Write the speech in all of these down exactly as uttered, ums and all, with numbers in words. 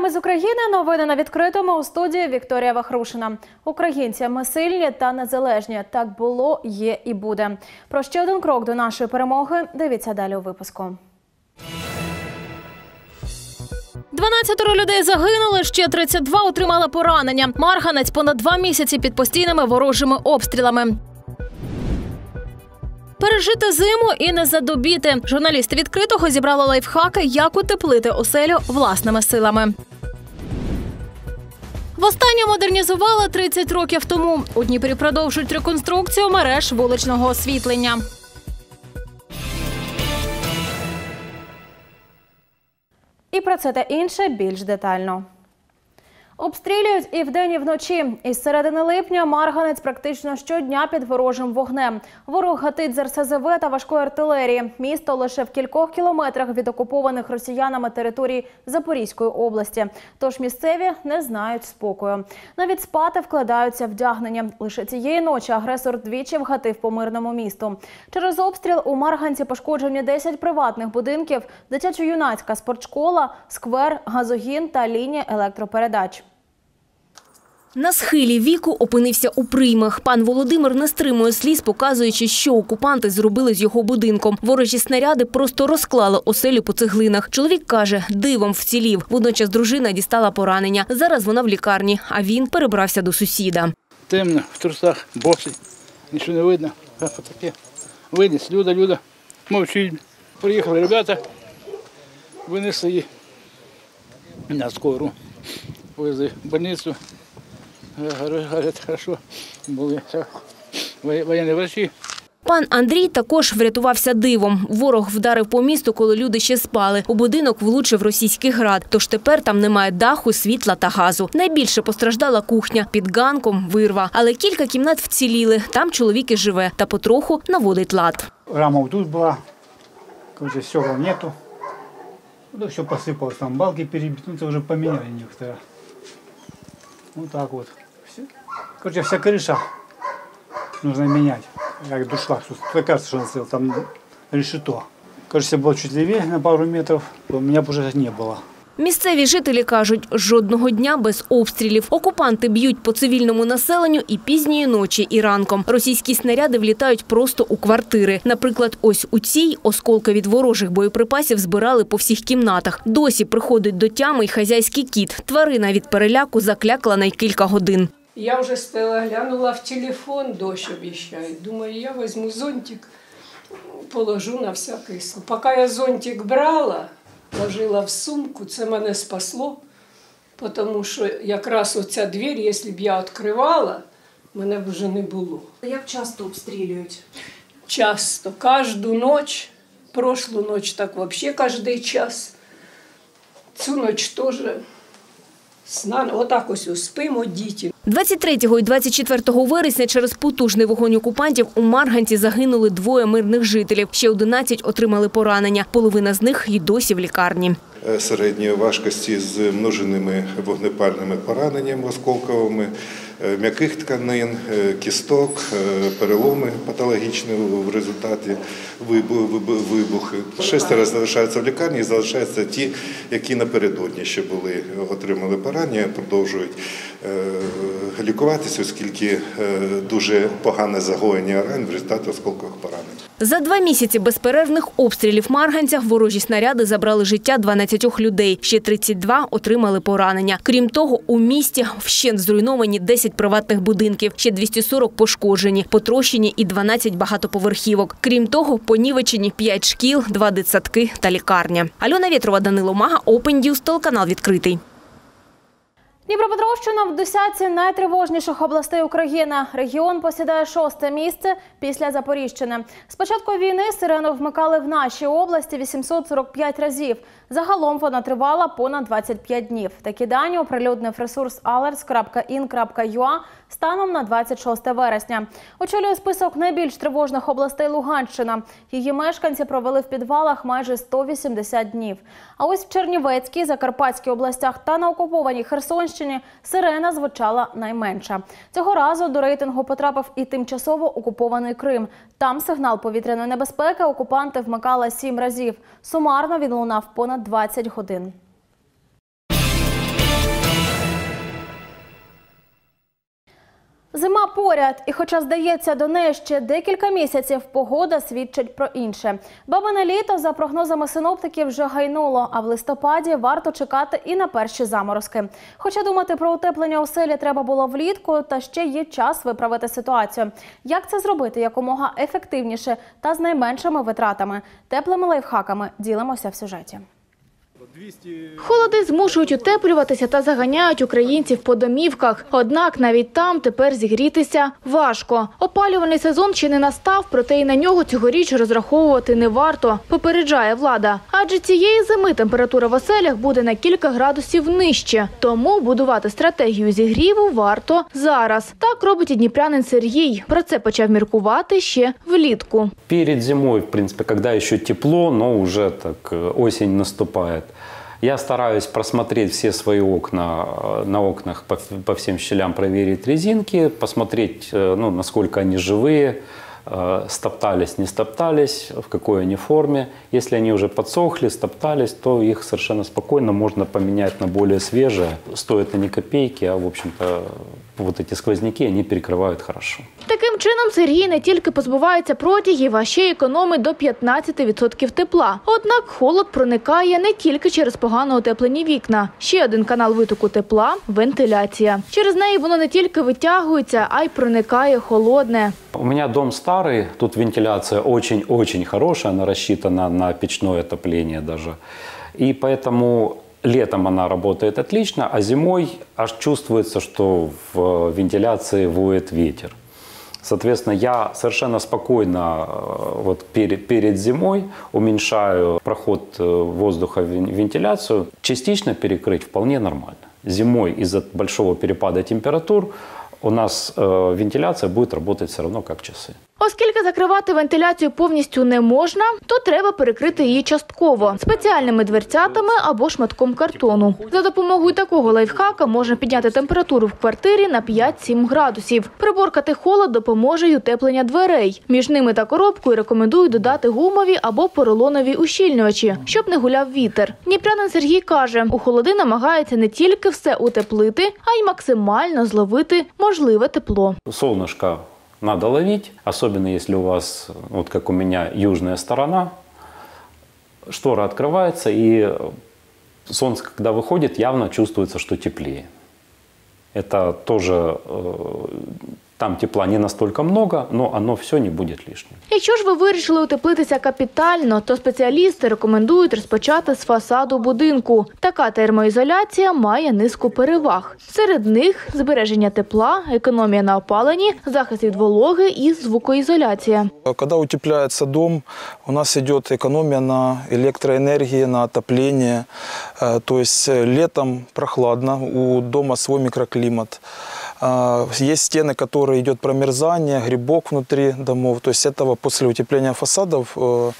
Ми з України. Новини на відкритому. У студії Вікторія Вахрушина. Українці, ми сильні та незалежні. Так було, є і буде. Про ще один крок до нашої перемоги дивіться далі у випуску. дванадцятеро людей загинули, ще тридцять два отримали поранення. Марганець понад два місяці під постійними ворожими обстрілами. Пережити зиму і не задубіти. Журналісти відкритого зібрали лайфхаки, як утеплити оселю власними силами. Востаннє модернізували тридцять років тому. У Дніпрі продовжують реконструкцію мереж вуличного освітлення. І про це та інше більш детально. Обстрілюють і вдень, і вночі. Із середини липня Марганець практично щодня під ворожим вогнем. Ворог гатить з ер ес зе ве та важкої артилерії. Місто лише в кількох кілометрах від окупованих росіянами територій Запорізької області. Тож місцеві не знають спокою. Навіть спати вкладаються вдягнення. Лише цієї ночі агресор двічі вгатив по мирному місту. Через обстріл у Марганці пошкоджені десять приватних будинків, дитячо-юнацька спортшкола, сквер, газогін та лінія електропередач. На схилі віку опинився у приймах. Пан Володимир не стримує сліз, показуючи, що окупанти зробили з його будинком. Ворожі снаряди просто розклали оселю по цеглинах. Чоловік каже, дивом вцілів. Водночас дружина дістала поранення. Зараз вона в лікарні, а він перебрався до сусіда. Темно, в трусах, босий, нічого не видно. Таке. Виніс, Люда, Люда, мовчить. Приїхали ребята, винесли її на скору, повезли в больницю. Говорять, хорошо, були воєнні врачі. Пан Андрій також врятувався дивом. Ворог вдарив по місту, коли люди ще спали. У будинок влучив російський град, тож тепер там немає даху, світла та газу. Найбільше постраждала кухня, під ганком – вирва. Але кілька кімнат вціліли, там чоловік і живе та потроху наводить лад. Рама тут була, стекол нету. Все посипалось, там балки перебиті, це вже поміняли некоторые. Вот так вот. Короче, вся крыша нужно менять. Как душла. Кажется, что там решето. Кажется, было чуть левее на пару метров. У меня бы уже не было. Місцеві жителі кажуть, жодного дня без обстрілів. Окупанти б'ють по цивільному населенню і пізньої ночі, і ранком. Російські снаряди влітають просто у квартири. Наприклад, ось у цій осколки від ворожих боєприпасів збирали по всіх кімнатах. Досі приходить до тями й хазяйський кіт. Тварина від переляку заклякла на кілька годин. Я вже стала, глянула в телефон, дощ обіцяє. Думаю, я візьму зонтик, положу на всякий случай. Поки я зонтик брала, ложила в сумку, це мене спасло, тому що якраз оця двір, якщо б я відкривала, мене б вже не було. Як часто обстрілюють? Часто. Кожну ніч, прошлу ніч так взагалі кожен час. Цю ніч теж. Отак ось спимо, діти. двадцять третього і двадцять четвертого вересня через потужний вогонь окупантів у Марганці загинули двоє мирних жителів. Ще одинадцять отримали поранення. Половина з них й досі в лікарні. Середньої важкості з множинними вогнепальними пораненнями осколковими, м'яких тканин, кісток, переломи патологічні в результаті вибухи. Шестеро залишаються в лікарні і залишаються ті, які напередодні ще були, отримали поранення, продовжують лікуватися, оскільки дуже погане загоєння ран в результаті осколкових поранень. За два місяці безперервних обстрілів Марганця ворожі снаряди забрали життя дванадцяти людей. Ще тридцять два отримали поранення. Крім того, у місті вщент зруйновані десять приватних будинків, ще двісті сорок пошкоджені, потрощені і дванадцять багатоповерхівок. Крім того, понівечені п'ять шкіл, два дитсадки та лікарня. Альона Вєтрова, Данило Мага, Open News, телеканал відкритий. Дніпропетровщина в десятці найтривожніших областей України. Регіон посідає шосте місце після Запоріжчини. З початку війни сирену вмикали в нашій області вісімсот сорок п'ять разів. Загалом вона тривала понад двадцять п'ять днів. Такі дані оприлюднив ресурс алертс крапка ін крапка ю а станом на двадцять шосте вересня. Очолює список найбільш тривожних областей Луганщина. Її мешканці провели в підвалах майже сто вісімдесят днів. А ось в Чернівецькій, Закарпатській областях та на окупованій Херсонщині сирена звучала найменша. Цього разу до рейтингу потрапив і тимчасово окупований Крим. Там сигнал повітряної небезпеки окупанти вмикали сім разів. Сумарно він лунав понад двадцять годин. Зима поряд, і хоча, здається, до неї ще декілька місяців, погода свідчить про інше. Бабине літо, за прогнозами синоптиків, вже гайнуло, а в листопаді варто чекати і на перші заморозки. Хоча думати про утеплення оселі треба було влітку, та ще є час виправити ситуацію. Як це зробити якомога ефективніше та з найменшими витратами? Теплими лайфхаками ділимося в сюжеті. Холоди змушують утеплюватися та заганяють українців по домівках. Однак навіть там тепер зігрітися важко. Опалювальний сезон ще не настав, проте і на нього цьогоріч розраховувати не варто, попереджає влада. Адже цієї зими температура в оселях буде на кілька градусів нижче. Тому будувати стратегію зігріву варто зараз. Так робить і дніпрянин Сергій. Про це почав міркувати ще влітку. Перед зимой, в принципе, когда ще тепло, но уже так осень наступает. Я стараюсь просмотреть все свои окна, на окнах по, по всем щелям проверить резинки, посмотреть, ну, насколько они живые, стоптались, не стоптались, в какой они форме. Если они уже подсохли, стоптались, то их совершенно спокойно можно поменять на более свежие. Стоят они копейки, а в общем-то вот эти сквозняки, они перекрывают хорошо. Таким чином Сергій не тільки позбувається протягів, а ще й економить до п'ятнадцяти відсотків тепла. Однак холод проникає не тільки через погано утеплені вікна. Ще один канал витоку тепла – вентиляція. Через неї воно не тільки витягується, а й проникає холодне. У меня дом старый, тут вентиляция очень-очень хорошая, она рассчитана на печное отопление даже. И поэтому летом она работает отлично, а зимой аж чувствуется, что в вентиляции воет ветер. Соответственно, я совершенно спокойно вот перед, перед зимой уменьшаю проход воздуха в вентиляцию. Частично перекрыть вполне нормально. Зимой из-за большого перепада температур у нас э, вентиляция будет работать все равно как часы. Оскільки закривати вентиляцію повністю не можна, то треба перекрити її частково – спеціальними дверцятами або шматком картону. За допомогою такого лайфхака можна підняти температуру в квартирі на п'ять-сім градусів. Приборкати холод допоможе й утеплення дверей. Між ними та коробкою рекомендують додати гумові або поролонові ущільнювачі, щоб не гуляв вітер. Дніпрянин Сергій каже, у холоди намагається не тільки все утеплити, а й максимально зловити можливе тепло. Солнышко надо ловить, особенно если у вас, вот как у меня, южная сторона, штора открывается, и солнце, когда выходит, явно чувствуется, что теплее. Это тоже, там тепла не настолько много, но оно все не будет лишним. Якщо ж ви вирішили утеплитися капітально, то спеціалісти рекомендують розпочати з фасаду будинку. Така термоізоляція має низку переваг. Серед них – збереження тепла, економія на опаленні, захист від вологи і звукоізоляція. Когда утепляется дом, у нас идет экономия на электроэнергии, на отопление. То есть летом прохладно, у дома свой микроклимат. Есть стены, которые идет промерзание, грибок внутри домов. То есть этого после утепления фасадов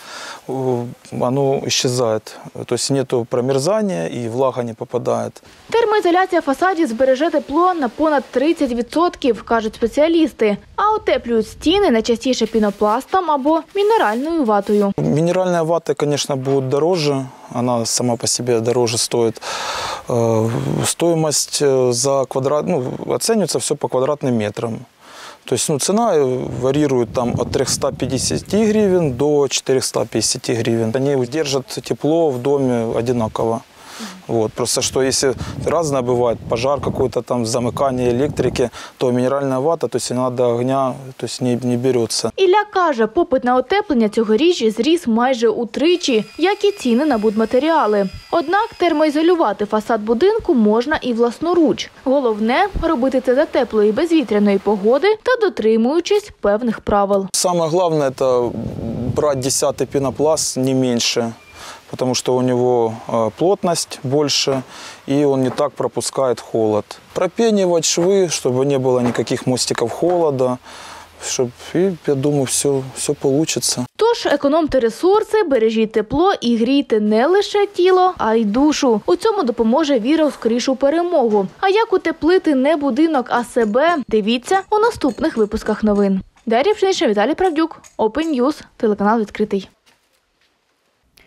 оно исчезает. То есть нету промерзания и влага не попадает. Термоізоляція фасадів збереже тепло на понад тридцять відсотків, кажуть спеціалісти. А утеплюють стіни найчастіше пінопластом або мінеральною ватою. Минеральная вата, конечно, будет дороже. Она сама по себе дороже стоит. Стоимость за квадрат, ну, оценивается все по квадратным метрам. То есть, ну, цена варьирует там от трёхсот пятидесяти гривен до четырёхсот пятидесяти гривен. Они удержат тепло в доме одинаково. Вот. Просто что если разное бывает, пожар какой-то там, замыкание электрики, то минеральная вата, то есть она до огня, то есть не, не берется. Ілля каже, попит на утеплення цьогоріч зріс майже утричі, як і ціни на будматеріали. Однак термоізолювати фасад будинку можна і власноруч. Головне – робити це за теплої безвітряної погоди та дотримуючись певних правил. Самое главное – это брать десятый пенопласт, не меньше. Потому что у него плотность больше, и он не так пропускает холод. Пропенивать швы, чтобы не было никаких мостиков холода, чтобы, и, я думаю, все, все получится. Тож економте ресурси, бережіть тепло і грійте не лише тіло, а й душу. У цьому допоможе віра у скорішу перемогу. А як утеплити не будинок, а себе – дивіться у наступних випусках новин. Дар'я Пшенична, Віталій Правдюк, Open News, телеканал «Відкритий».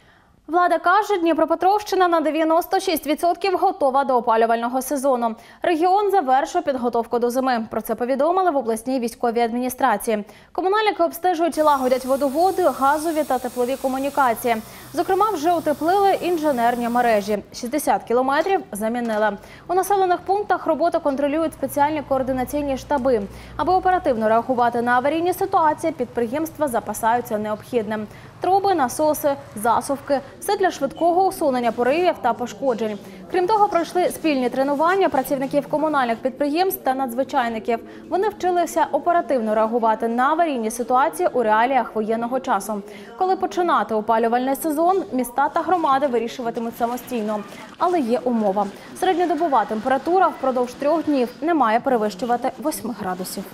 Влада каже, Дніпропетровщина на дев'яносто шість відсотків готова до опалювального сезону. Регіон завершив підготовку до зими. Про це повідомили в обласній військовій адміністрації. Комунальники обстежують і лагодять водоводи, газові та теплові комунікації. Зокрема, вже утеплили інженерні мережі. шістдесят кілометрів замінили. У населених пунктах роботу контролюють спеціальні координаційні штаби. Аби оперативно реагувати на аварійні ситуації, підприємства запасаються необхідним. Труби, насоси, засувки – все для швидкого усунення поривів та пошкоджень. Крім того, пройшли спільні тренування працівників комунальних підприємств та надзвичайників. Вони вчилися оперативно реагувати на аварійні ситуації у реаліях воєнного часу. Коли починати опалювальний сезон, міста та громади вирішуватимуть самостійно. Але є умова. Середньодобова температура впродовж трьох днів не має перевищувати восьми градусів.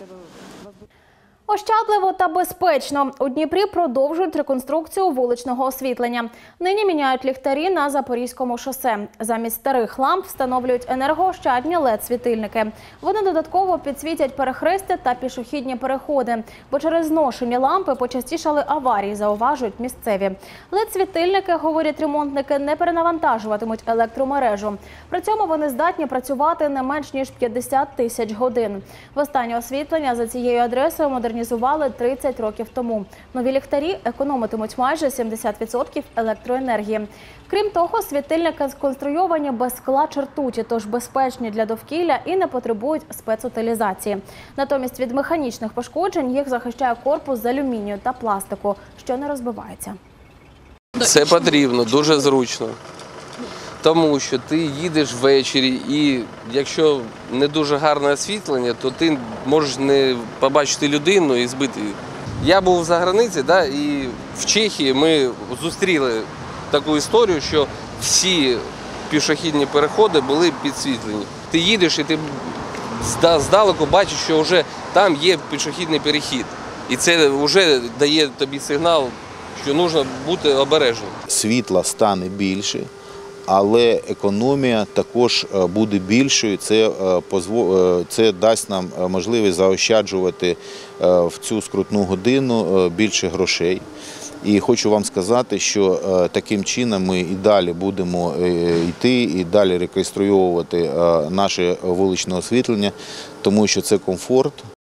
Ощадливо та безпечно. У Дніпрі продовжують реконструкцію вуличного освітлення. Нині міняють ліхтарі на Запорізькому шосе. Замість старих ламп встановлюють енергоощадні лед-світильники. Вони додатково підсвітять перехрестя та пішохідні переходи. Бо через зношені лампи почастішали аварії, зауважують місцеві. Лед-світильники, говорять ремонтники, не перенавантажуватимуть електромережу. При цьому вони здатні працювати не менш ніж п'ятдесят тисяч годин. Востаннє освітлення за цією адресою модернізували тридцять років тому. Нові ліхтарі економитимуть майже сімдесят відсотків електроенергії. Крім того, світильники сконструйовані без скла чи ртуті, тож безпечні для довкілля і не потребують спецутилізації. Натомість від механічних пошкоджень їх захищає корпус з алюмінію та пластику, що не розбивається. Це потрібно, дуже зручно. Тому що ти їдеш ввечері і якщо не дуже гарне освітлення, то ти можеш не побачити людину і збити її. Я був за границею, да, і в Чехії ми зустріли таку історію, що всі пішохідні переходи були підсвітлені. Ти їдеш і ти здалеку бачиш, що вже там є пішохідний перехід. І це вже дає тобі сигнал, що потрібно бути обережним. Світла стане більше. Але економія також буде більшою, це, це дасть нам можливість заощаджувати в цю скрутну годину більше грошей. І хочу вам сказати, що таким чином ми і далі будемо йти, і далі реконструювати наше вуличне освітлення, тому що це комфорт.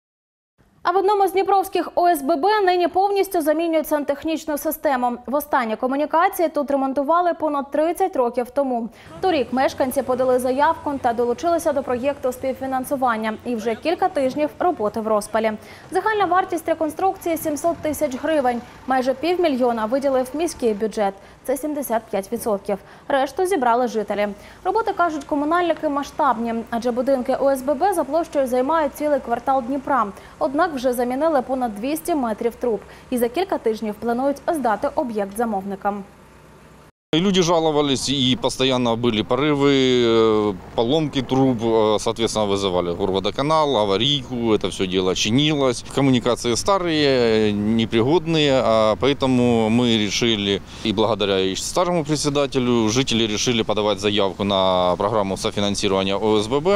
А в одному з дніпровських О С Б Б нині повністю замінюють сантехнічну систему. Востаннє комунікації тут ремонтували понад тридцять років тому. Торік мешканці подали заявку та долучилися до проєкту співфінансування. І вже кілька тижнів роботи в розпалі. Загальна вартість реконструкції – сімсот тисяч гривень. Майже півмільйона виділив міський бюджет. Це сімдесят п'ять відсотків. Решту зібрали жителі. Роботи, кажуть комунальники, масштабні, адже будинки О С Б Б за площею займають цілий квартал Дніпра. Однак вже замінили понад двісті метрів труб. І за кілька тижнів планують здати об'єкт замовникам. Люди жаловались, и постоянно были порывы, поломки труб, соответственно, вызывали горводоканал, аварийку, это все дело чинилось. Коммуникации старые, непригодные, а поэтому мы решили, и благодаря и старому председателю, жители решили подавать заявку на программу софинансирования О С Б Б.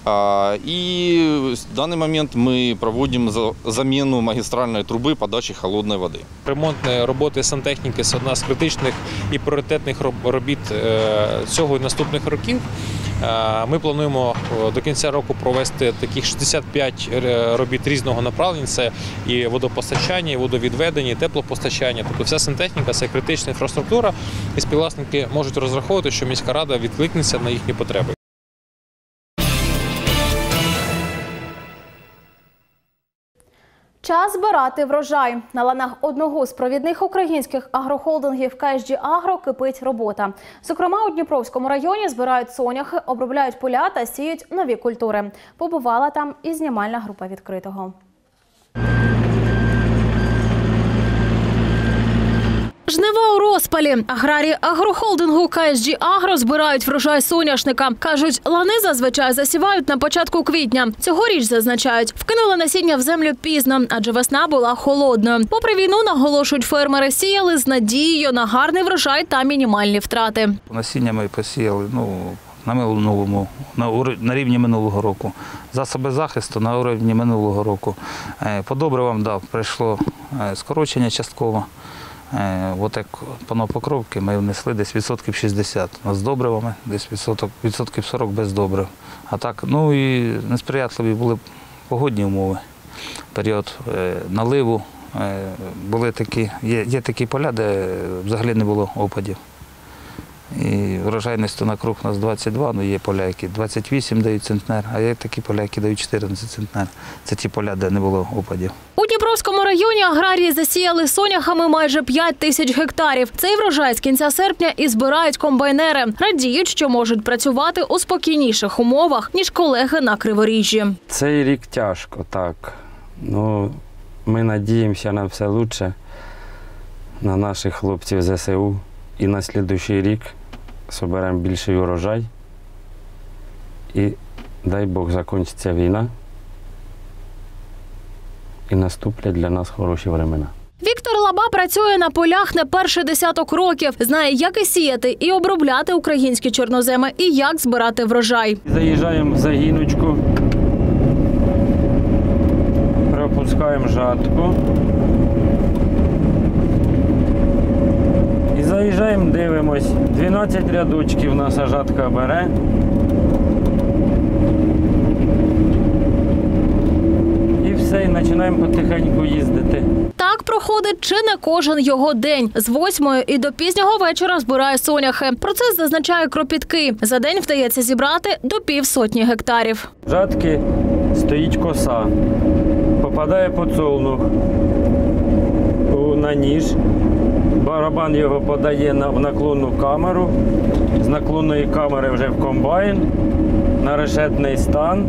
И в данный момент мы проводим замену магистральной трубы подачи холодной воды. Ремонтні роботи сантехніки – це одна з критичних і пріоритетних робіт цього і наступних років. Ми плануємо до кінця року провести таких шістдесят п'ять робіт різного направлення. Це і водопостачання, і водовідведення, і теплопостачання. Тобто вся сантехніка – це критична інфраструктура, і співвласники можуть розраховувати, що міська рада відкликнеться на їхні потреби. Час збирати врожай. На ланах одного з провідних українських агрохолдингів К С Джі Агро кипить робота. Зокрема, у Дніпровському районі збирають соняхи, обробляють поля та сіють нові культури. Побувала там і знімальна група «Відкритого». Жнива у розпалі. Аграрії агрохолдингу К С Джі Агро збирають врожай соняшника. Кажуть, лани зазвичай засівають на початку квітня. Цьогоріч, зазначають, вкинули насіння в землю пізно, адже весна була холодною. Попри війну, наголошують фермери, сіяли з надією на гарний врожай та мінімальні втрати. Насіння ми посіяли, ну, на минулому, на рівні минулого року. Засоби захисту на рівні минулого року. По добривам, да, прийшло скорочення частково. Е, От як по Новопокровці ми внесли десь відсотків шістдесят з добривами, десь відсоток, відсотків сорок без добрив. А так, ну і несприятливі були погодні умови. Період е, наливу, е, були такі, є, є такі поля, де взагалі не було опадів. І врожайність на круг у нас двадцять два, ну є поля, які двадцять вісім дають центнер, а є такі поля, які дають чотирнадцять центнер. Це ті поля, де не було опадів. У Дніпровському районі аграрії засіяли соняхами майже п'ять тисяч гектарів. Цей врожай з кінця серпня і збирають комбайнери. Радіють, що можуть працювати у спокійніших умовах, ніж колеги на Криворіжжі. Цей рік тяжко, так. Ну, ми надіємося на все краще, на наших хлопців зе ес у. І на наступний рік зберемо більший урожай. І дай Бог закінчиться війна. І наступлять для нас хороші времена. Віктор Лаба працює на полях не перший десяток років. Знає, як і сіяти, і обробляти українські чорноземи, і як збирати врожай. Заїжджаємо в загіночку, пропускаємо жатку. І заїжджаємо, дивимось. дванадцять рядочків наша жатка бере. І все, і починаємо потихеньку їздити. Так проходить чи не кожен його день. З восьмої і до пізнього вечора збирає соняхи. Процес зазначає кропіткий. За день вдається зібрати до півсотні гектарів. В жатки стоїть коса. Попадає подсолнух на ніж. Барабан його подає в наклонну камеру. З наклонної камери вже в комбайн, на решетний стан.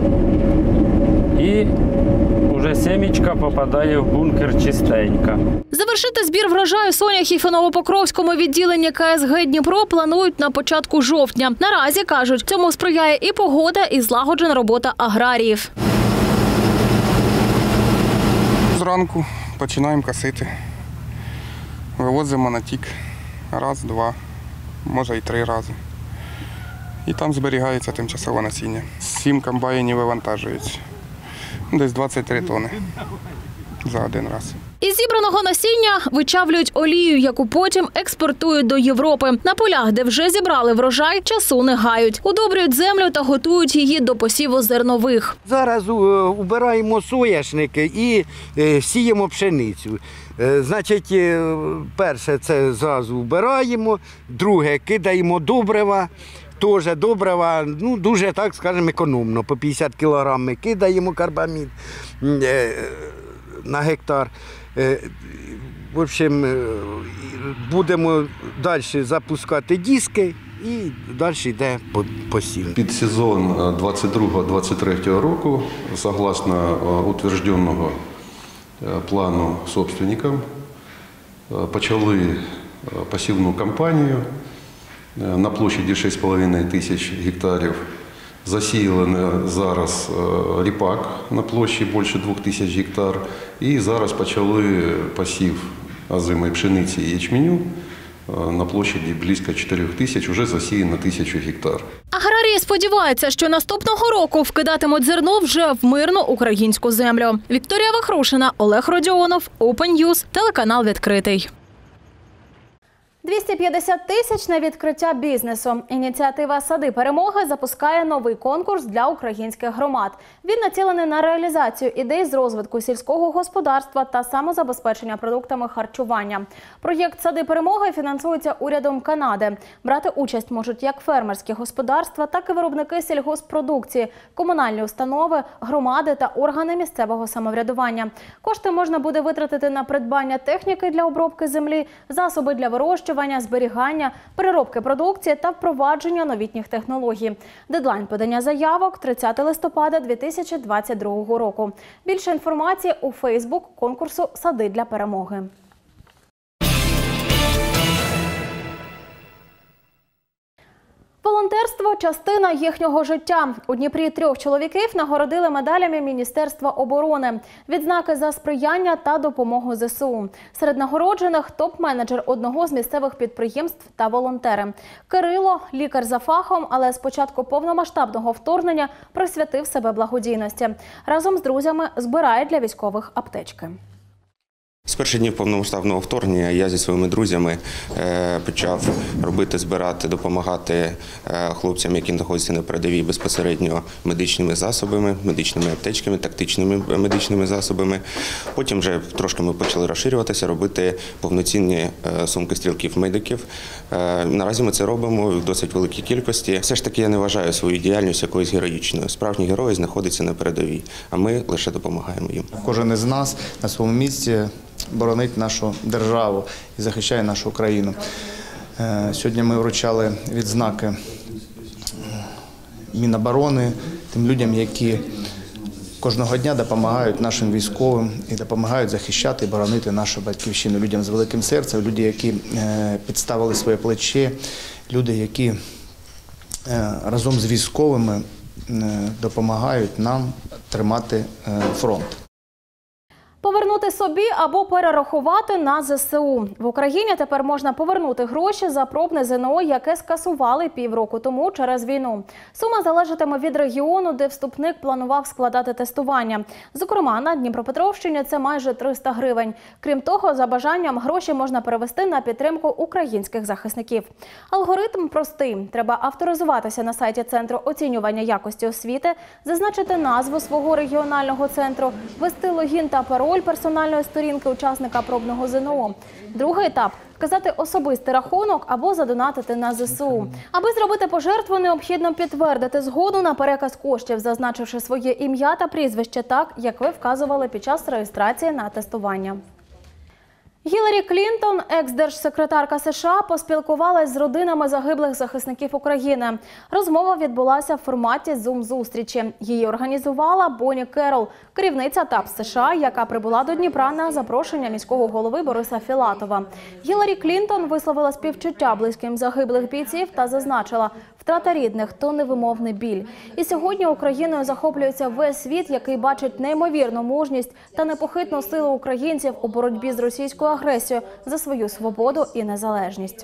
І вже семічка попадає в бункер чистенька. Завершити збір врожаю соняхів у Новопокровському відділенні ка ес ге «Дніпро» планують на початку жовтня. Наразі, кажуть, цьому сприяє і погода, і злагоджена робота аграріїв. Зранку починаємо косити. Вивозимо на тік раз, два, може і три рази. І там зберігається тимчасове насіння. Сім комбайнів вивантажується. Десь двадцять три тонни за один раз. Із зібраного насіння вичавлюють олію, яку потім експортують до Європи. На полях, де вже зібрали врожай, часу не гають. Удобрюють землю та готують її до посіву зернових. Зараз убираємо соняшники і сіємо пшеницю. Значить, перше це зразу вбираємо, друге кидаємо добрива. Теж добрива, ну, дуже, так скажемо, економно. По п'ятдесят кілограм ми кидаємо карбамід на гектар. В общем, будемо далі запускати диски і далі йде посів. Під сезон двадцять другого - двадцять третього року, согласно утвердженого плану собственників, почали посівну кампанію на площаді шість з половиною тисяч гектарів. Засіяли зараз ріпак на площі більше двох тисяч гектар. І зараз почали посів озимої пшениці і ячменю на площаді близько чотирьох тисяч, вже засіяно тисячу гектар. Аграрії сподіваються, що наступного року вкидатимуть зерно вже в мирну українську землю. Вікторія Вахрушина, Олег Родіонов, Open News, телеканал «Відкритий». двісті п'ятдесят тисяч на відкриття бізнесу. Ініціатива «Сади перемоги» запускає новий конкурс для українських громад. Він націлений на реалізацію ідей з розвитку сільського господарства та самозабезпечення продуктами харчування. Проєкт «Сади перемоги» фінансується урядом Канади. Брати участь можуть як фермерські господарства, так і виробники сільгоспродукції, комунальні установи, громади та органи місцевого самоврядування. Кошти можна буде витратити на придбання техніки для обробки землі, засоби для вирощування, зберігання, переробки продукції та впровадження новітніх технологій. Дедлайн подання заявок – тридцяте листопада дві тисячі двадцять другого року. Більше інформації у Фейсбук конкурсу «Сади для перемоги». Волонтерство – частина їхнього життя. У Дніпрі трьох чоловіків нагородили медалями Міністерства оборони. Відзнаки за сприяння та допомогу зе се у. Серед нагороджених – топ-менеджер одного з місцевих підприємств та волонтери. Кирило – лікар за фахом, але з початку повномасштабного вторгнення присвятив себе благодійності. Разом з друзями збирає для військових аптечки. З перших днів повномасштабного вторгнення я зі своїми друзями почав робити, збирати, допомагати хлопцям, які знаходяться на передовій, безпосередньо медичними засобами, медичними аптечками, тактичними медичними засобами. Потім вже трошки ми почали розширюватися, робити повноцінні сумки стрілків-медиків. Наразі ми це робимо в досить великій кількості. Все ж таки я не вважаю свою діяльність якоюсь героїчною. Справжні герої знаходяться на передовій, а ми лише допомагаємо їм. Кожен із нас на своєму місці боронить нашу державу і захищає нашу країну. Сьогодні ми вручали відзнаки Міноборони тим людям, які кожного дня допомагають нашим військовим і допомагають захищати і боронити нашу батьківщину. Людям з великим серцем, люди, які підставили своє плече, люди, які разом з військовими допомагають нам тримати фронт. Повернути собі або перерахувати на зе се у. В Україні тепер можна повернути гроші за пробне зе ен о, яке скасували півроку тому через війну. Сума залежатиме від регіону, де вступник планував складати тестування. Зокрема, на Дніпропетровщині це майже триста гривень. Крім того, за бажанням гроші можна перевести на підтримку українських захисників. Алгоритм простий. Треба авторизуватися на сайті Центру оцінювання якості освіти, зазначити назву свого регіонального центру, ввести логін та пароль персональної сторінки учасника пробного зе ен о. Другий етап – вказати особистий рахунок або задонатити на зе се у. Аби зробити пожертву, необхідно підтвердити згоду на переказ коштів, зазначивши своє ім'я та прізвище так, як ви вказували під час реєстрації на тестування. Гіларі Клінтон, екс-держсекретарка США, поспілкувалась з родинами загиблих захисників України. Розмова відбулася в форматі Зум-зустрічі. Її організувала Бонні Керол, керівниця ТАП США, яка прибула до Дніпра на запрошення міського голови Бориса Філатова. Гіларі Клінтон висловила співчуття близьким загиблих бійців та зазначила, втрата рідних – то невимовний біль. І сьогодні Україною захоплюється весь світ, який бачить неймовірну мужність та непохитну силу українців у боротьбі з російською агресією за свою свободу і незалежність.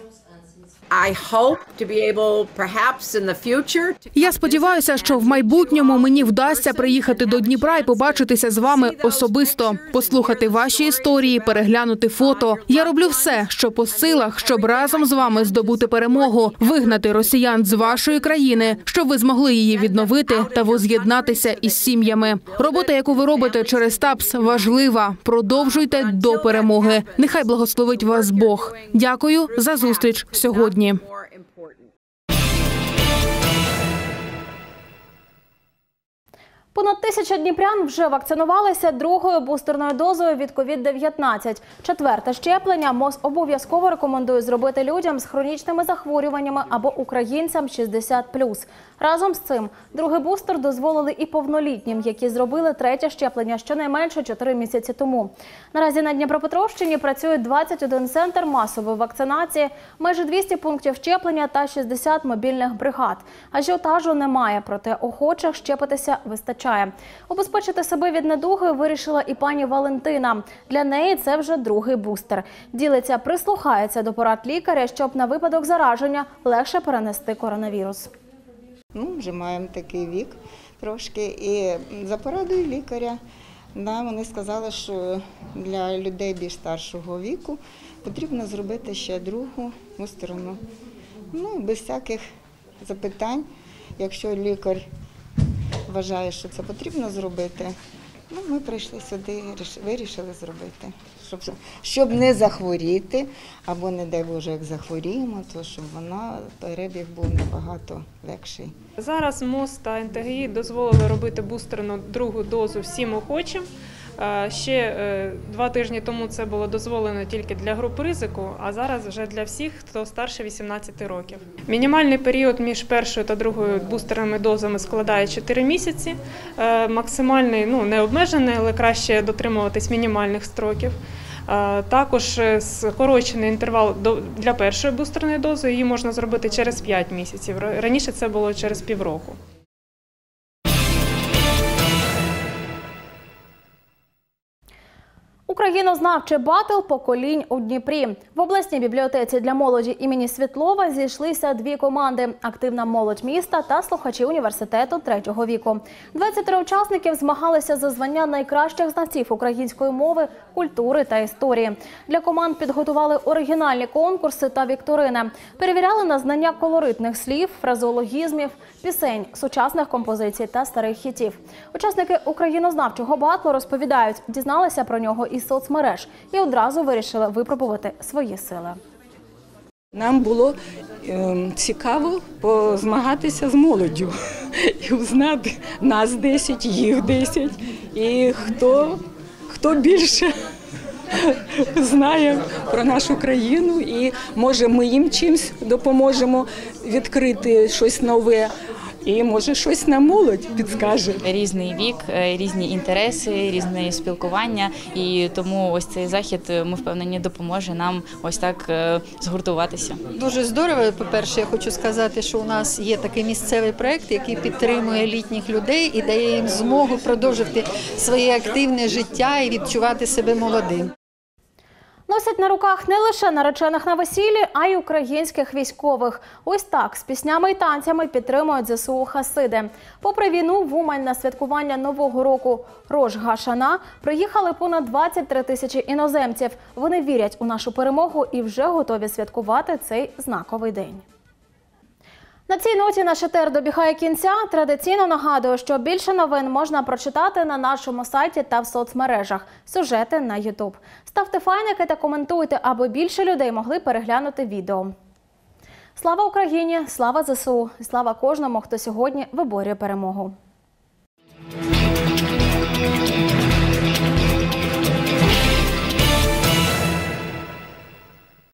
Я сподіваюся, що в майбутньому мені вдасться приїхати до Дніпра і побачитися з вами особисто, послухати ваші історії, переглянути фото. Я роблю все, що по силах, щоб разом з вами здобути перемогу, вигнати росіян з вашої країни, щоб ви змогли її відновити та воз'єднатися із сім'ями. Робота, яку ви робите через ТАПС, важлива. Продовжуйте до перемоги. Нехай благословить вас Бог. Дякую за зустріч сьогодні. Понад тисяча дніпрян вже вакцинувалися другою бустерною дозою від ковід дев'ятнадцять. Четверте щеплення МОЗ обов'язково рекомендує зробити людям з хронічними захворюваннями або українцям шістдесят плюс. Разом з цим другий бустер дозволили і повнолітнім, які зробили третє щеплення щонайменше чотири місяці тому. Наразі на Дніпропетровщині працює двадцять один центр масової вакцинації, майже двісті пунктів щеплення та шістдесят мобільних бригад. Ажіотажу немає, проте охочих щепитися вистачає. Убезпечити себе від недуги вирішила і пані Валентина. Для неї це вже другий бустер. Ділиться, прислухається до порад лікаря, щоб на випадок зараження легше перенести коронавірус. Ну, вже маємо такий вік трошки. І за порадою лікаря, да, вони сказали, що для людей більш старшого віку потрібно зробити ще другу бустерну. Ну, без всяких запитань, якщо лікар вважає, що це потрібно зробити, ну, ми прийшли сюди і вирішили зробити. Щоб, щоб не захворіти, або, не дай Боже, як захворіємо, то щоб вона, перебіг був набагато легший. Зараз МОЗ та ен те ге і дозволили робити бустерну другу дозу всім охочим. Ще два тижні тому це було дозволено тільки для груп ризику, а зараз вже для всіх, хто старше вісімнадцяти років. Мінімальний період між першою та другою бустерними дозами складає чотири місяці. Максимальний, ну, не обмежений, але краще дотримуватись мінімальних строків. Також скорочений інтервал для першої бустерної дози, її можна зробити через п'ять місяців. Раніше це було через півроку. Українознавчий батл поколінь у Дніпрі. В обласній бібліотеці для молоді імені Світлова зійшлися дві команди – активна молодь міста та слухачі університету третього віку. двадцять три учасників змагалися за звання найкращих знавців української мови, культури та історії. Для команд підготували оригінальні конкурси та вікторини. Перевіряли на знання колоритних слів, фразеологізмів, пісень, сучасних композицій та старих хітів. Учасники українознавчого батлу розповідають, дізналися про нього із соцмереж і одразу вирішили випробувати свої сили. Нам було е, цікаво позмагатися з молоддю і узнати нас десять, їх десять, і хто, хто більше знає про нашу країну, і може ми їм чимось допоможемо відкрити щось нове. І, може, щось нам молодь підскаже. Різний вік, різні інтереси, різне спілкування. І тому ось цей захід, ми впевнені, допоможе нам ось так згуртуватися. Дуже здорово. По-перше, я хочу сказати, що у нас є такий місцевий проєкт, який підтримує літніх людей і дає їм змогу продовжити своє активне життя і відчувати себе молодим. Носять на руках не лише наречених на весіллі, а й українських військових. Ось так, з піснями і танцями підтримують зе се у хасиди. Попри війну, в Умань на святкування Нового року Рош га-Шана приїхали понад двадцять три тисячі іноземців. Вони вірять у нашу перемогу і вже готові святкувати цей знаковий день. На цій ноті наш етер добігає кінця. Традиційно нагадую, що більше новин можна прочитати на нашому сайті та в соцмережах. Сюжети на ютуб. Ставте файники та коментуйте, аби більше людей могли переглянути відео. Слава Україні! Слава зе се у! Слава кожному, хто сьогодні виборює перемогу!